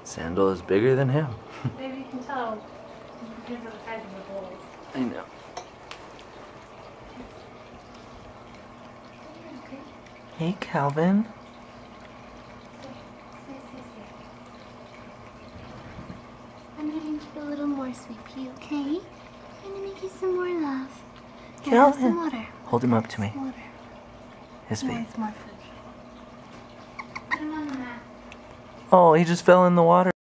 Sandal is bigger than him. Maybe you can tell because of the size of the bowls. I know. Hey, Calvin. I'm gonna make you a little more sweet pea, okay? I'm gonna make you some more love. Here, Calvin. have some water. Hold him up to me. Water. His feet. Nice, more food. Put him on the mat. Oh, he just fell in the water.